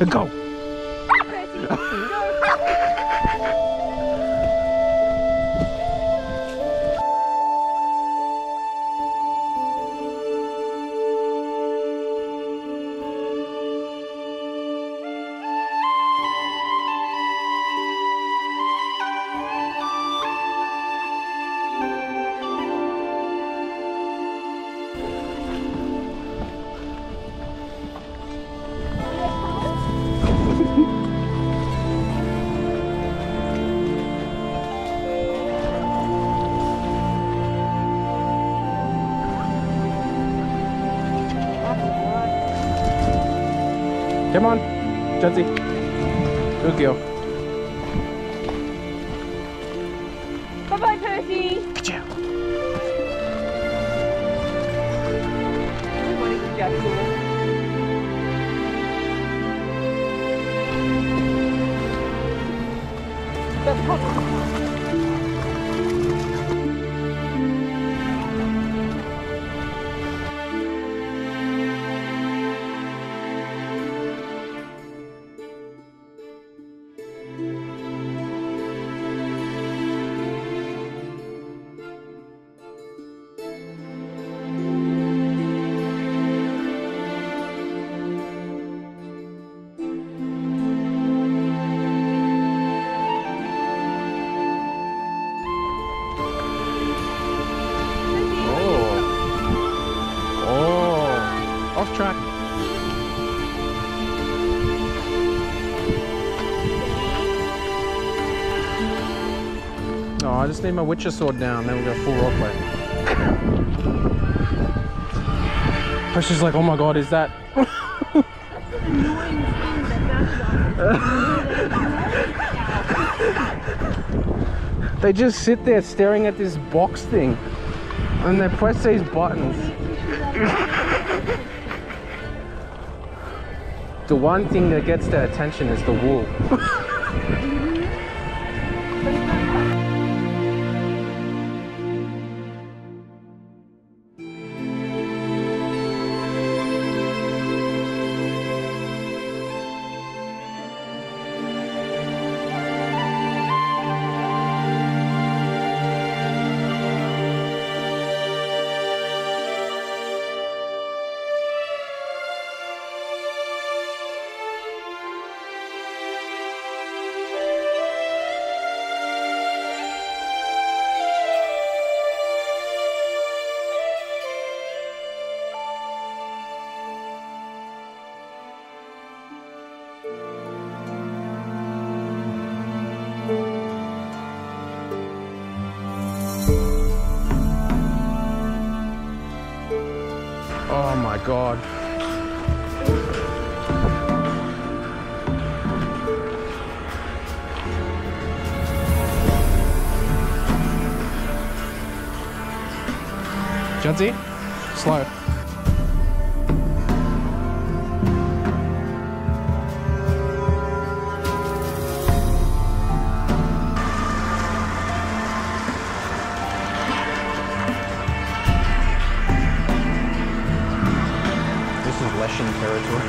Go! Come on, Jonesy. Good girl. Bye-bye, Percy. Ka-chow. Off track. Oh, I just need my Witcher sword down, then we'll go full roleplay. Pressure's like, oh my god, is that? They just sit there staring at this box thing and they press these buttons. The one thing that gets their attention is the wool. Oh my god. Jonesy, slow. Territory.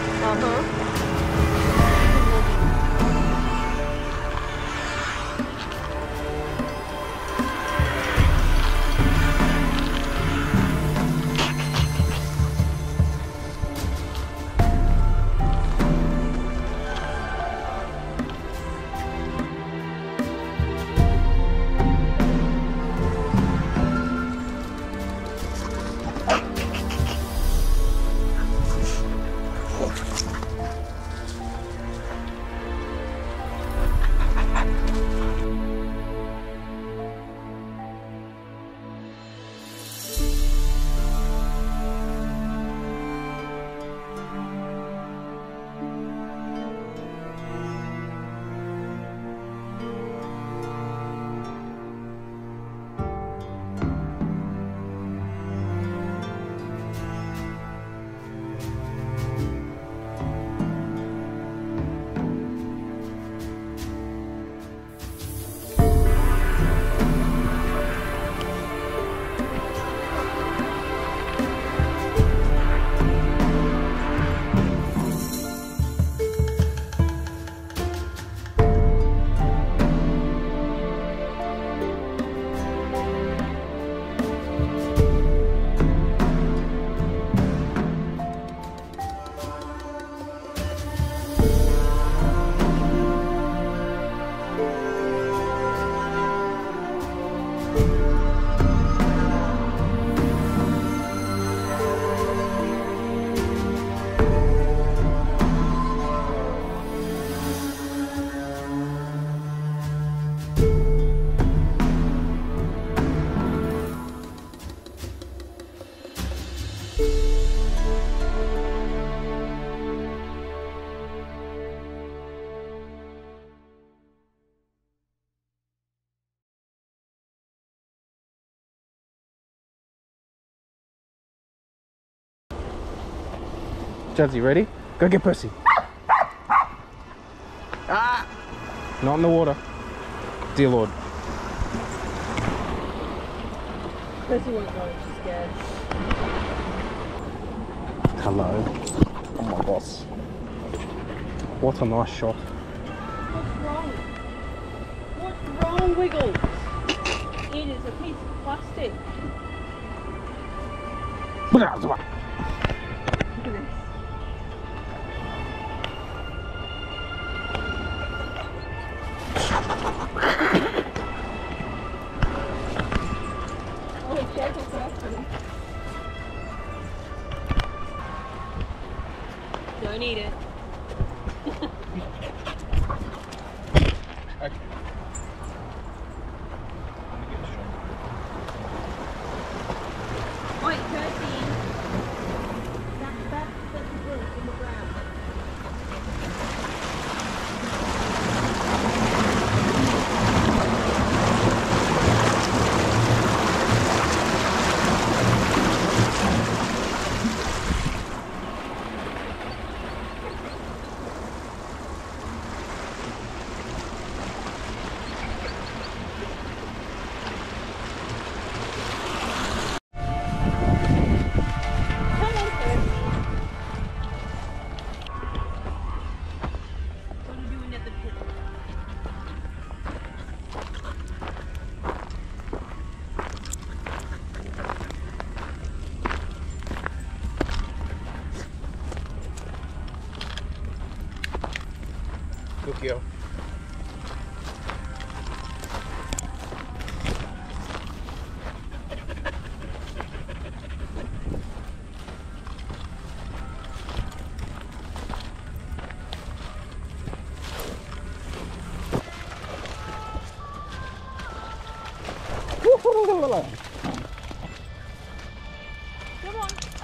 Jazzy, ready? Go get Percy. Ah! Not in the water. Dear Lord. Percy won't go, she's scared. Hello. Oh my gosh. What a nice shot. What's wrong? What's wrong, Wiggles? It is a piece of plastic. Look at Look at this. Oh, it's careful, careful. Don't eat it. Okay. Wait, Percy. That's the wood in the ground. Look here. Come on.